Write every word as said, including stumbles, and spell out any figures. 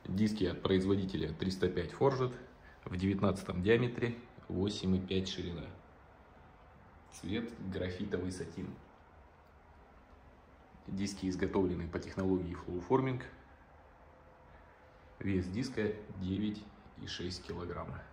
Диски от производителя триста пять Forged в девятнадцатом диаметре, восемь и пять ширина. Цвет графитовый сатин. Диски изготовлены по технологии Flowforming. Вес диска девять и шесть килограмма.